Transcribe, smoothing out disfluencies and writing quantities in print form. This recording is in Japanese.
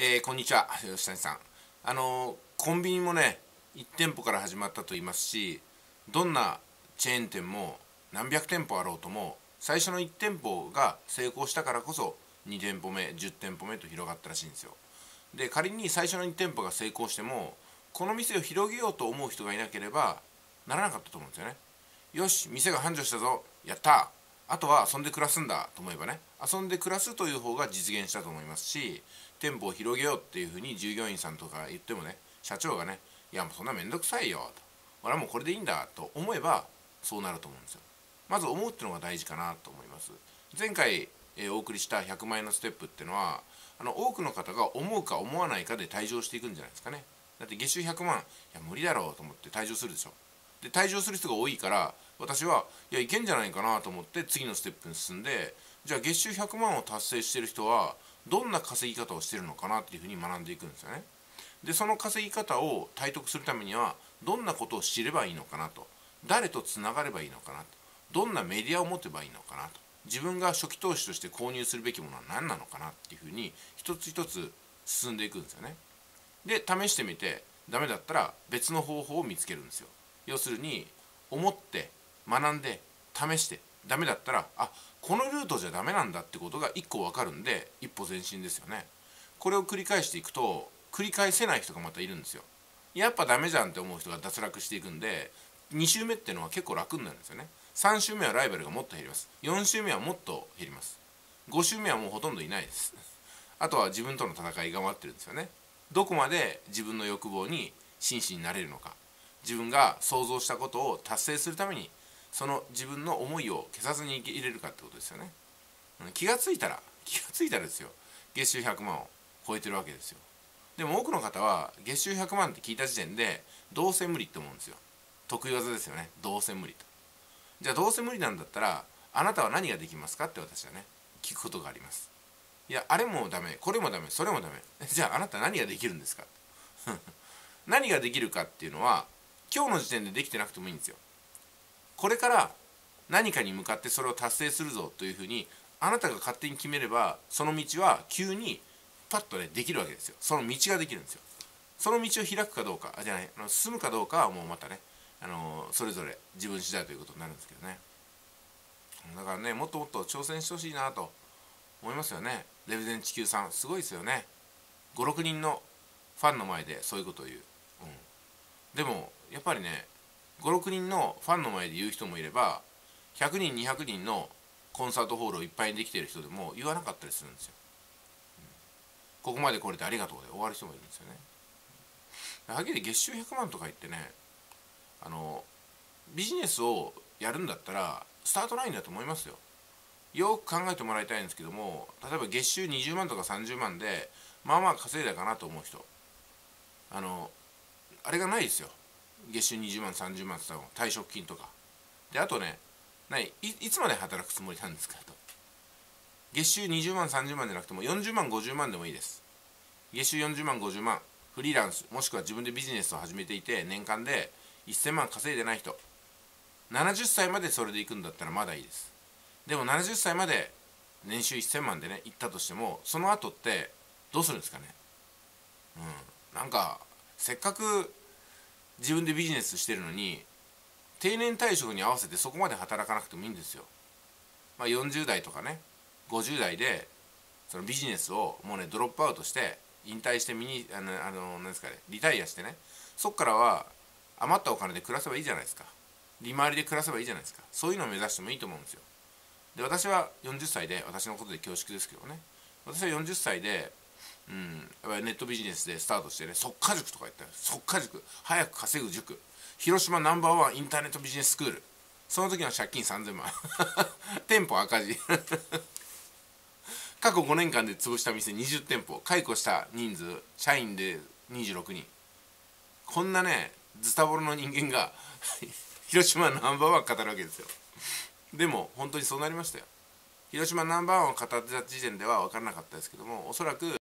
こんにちは、吉谷さん。コンビニもね、1店舗から始まったと言いますし、どんなチェーン店も何百店舗あろうとも、最初の1店舗が成功したからこそ、2店舗目、10店舗目と広がったらしいんですよ。で、仮に最初の1店舗が成功しても、この店を広げようと思う人がいなければ、ならなかったと思うんですよね。よし、店が繁盛したぞ、やったー、あとは遊んで暮らすんだと思えばね、遊んで暮らすという方が実現したと思いますし、店舗を広げようっていうふうに従業員さんとか言ってもね、社長がね、いやもうそんなめんどくさいよと、俺はもうこれでいいんだと思えばそうなると思うんですよ。まず思うっていうのが大事かなと思います。前回、お送りした100万円のステップっていうのは、多くの方が思うか思わないかで退場していくんじゃないですかね。だって月収100万、いや無理だろうと思って退場するでしょ。で退場する人が多いから、私はいやいけんじゃないかなと思って次のステップに進んで、じゃあ月収100万を達成してる人はどんな稼ぎ方をしてるのかなっていうふうに学んでいくんですよね。でその稼ぎ方を体得するためにはどんなことを知ればいいのかなと、誰とつながればいいのかなと、どんなメディアを持てばいいのかなと、自分が初期投資として購入するべきものは何なのかなっていうふうに一つ一つ進んでいくんですよね。で試してみてダメだったら別の方法を見つけるんですよ。要するに思って学んで試してダメだったら、このルートじゃダメなんだってことが1個分かるんで一歩前進ですよね。これを繰り返していくと繰り返せない人がまたいるんですよ。やっぱダメじゃんって思う人が脱落していくんで、2周目っていうのは結構楽になるんですよね。3周目はライバルがもっと減ります。4周目はもっと減ります。5周目はもうほとんどいないです。あとは自分との戦いが待ってるんですよね。どこまで自分の欲望に真摯になれるのか、自分が想像したことを達成するためにその自分の思いを消さずに入れるかってことですよね。気がついたらですよ、月収100万を超えてるわけですよ。でも多くの方は月収100万って聞いた時点でどうせ無理って思うんですよ。得意技ですよね、どうせ無理と。じゃあどうせ無理なんだったらあなたは何ができますかって私はね聞くことがあります。いやあれもダメ、これもダメ、それもダメ、じゃああなた何ができるんですか何ができるかっていうのは今日の時点でできてなくてもいいんですよ。これから何かに向かってそれを達成するぞというふうにあなたが勝手に決めれば、その道は急にパッとねできるわけですよ。その道ができるんですよ。その道を開くかどうかじゃない、進むかどうかはもうまたね、それぞれ自分次第ということになるんですけどね。だからね、もっともっと挑戦してほしいなと思いますよね。レベゼン地球さんすごいですよね。56人のファンの前でそういうことを言う、でもやっぱりね、56人のファンの前で言う人もいれば、100人200人のコンサートホールをいっぱいにできている人でも言わなかったりするんですよ。ここまで来れてありがとうで終わる人もいるんですよね。はっきり月収100万とか言ってね、ビジネスをやるんだったらスタートラインだと思いますよ。よく考えてもらいたいんですけども、例えば月収20万とか30万でまあまあ稼いだかなと思う人、あれがないですよ。月収20万30万って言ったら退職金とかで、あとね、いつまで働くつもりなんですかと。月収20万30万じゃなくても40万50万でもいいです。月収40万50万、フリーランスもしくは自分でビジネスを始めていて年間で1000万稼いでない人、70歳までそれでいくんだったらまだいいです。でも70歳まで年収1000万でねいったとしても、その後ってどうするんですかね。なんかせっかく自分でビジネスしてるのに定年退職に合わせてそこまで働かなくてもいいんですよ。40代とかね50代でそのビジネスをもうねドロップアウトして引退してなんですかね、リタイアしてね、そっからは余ったお金で暮らせばいいじゃないですか。利回りで暮らせばいいじゃないですか。そういうのを目指してもいいと思うんですよ。で私は40歳で、私のことで恐縮ですけどね、私は40歳でやっぱりネットビジネスでスタートしてね、速稼塾とか言ったら、速稼塾、早く稼ぐ塾、広島ナンバーワンインターネットビジネススクール、その時の借金3000万店舗赤字過去5年間で潰した店20店舗、解雇した人数社員で26人、こんなねズタボロの人間が広島ナンバーワンを語るわけですよ。でも本当にそうなりましたよ。広島ナンバーワンを語ってた時点では分からなかったですけども、おそらく